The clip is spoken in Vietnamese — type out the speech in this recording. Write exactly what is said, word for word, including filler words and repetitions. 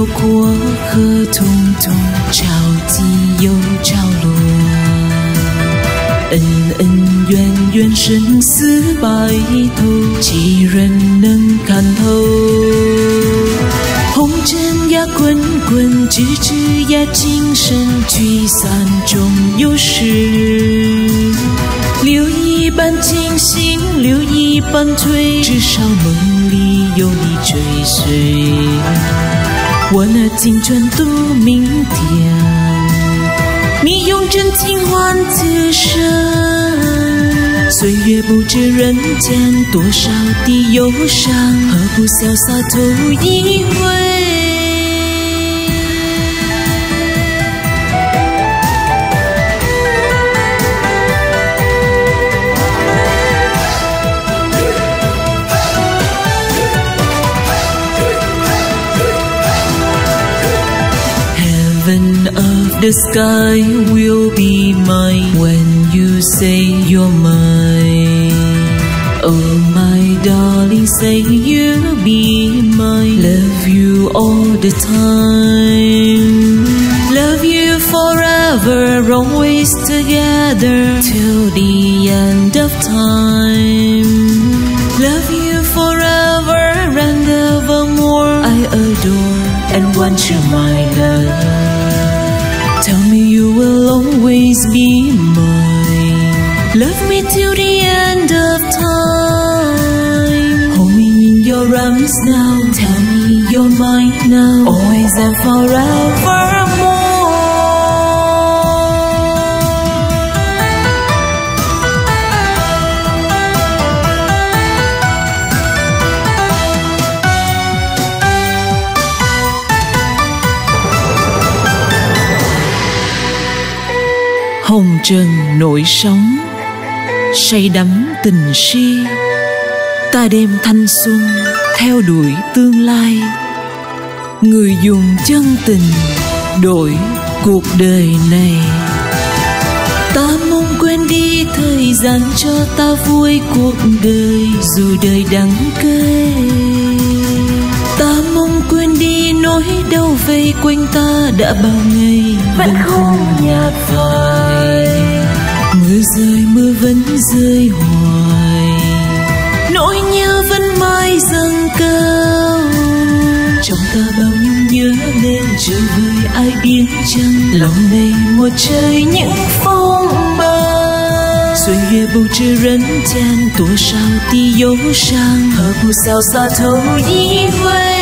有过河匆匆，潮起又潮落，恩恩怨怨，生死白头，几人能看透？红尘呀滚滚，枝枝呀今生，聚散终有时。留一半清醒，留一半醉，至少梦里有你追随。我拿青春赌明天，你用真情换此生。岁月不知人间多少的忧伤，何不潇洒头一回？Heaven of the sky will be mine when you say you're mine. Oh my darling, say you'll be mine. Love you all the time. Love you forever, always together till the end of time. Love you forever and evermore. I adore and want you, my love. Tell me you will always be mine. Love me till the end of time. Hold me in your arms now. Tell me you're mine now. Always and forevermore. Hồng trần nổi sóng, say đắm tình si. Ta đem thanh xuân theo đuổi tương lai. Người dùng chân tình đổi cuộc đời này. Ta mong quên đi thời gian cho ta vui cuộc đời, dù đời đắng cay. Ta mong quên đi nỗi đau vây quanh ta đã bao ngày vẫn không nhạt phai. Mưa rơi mưa vẫn rơi hoài, nỗi nhớ vẫn mãi dâng cao. Trong ta bao nhung nhớ nên trời vơi ai biết chăng, lòng này một trời những phong ba. 岁月不知人间多少的忧伤，何不潇洒头一回？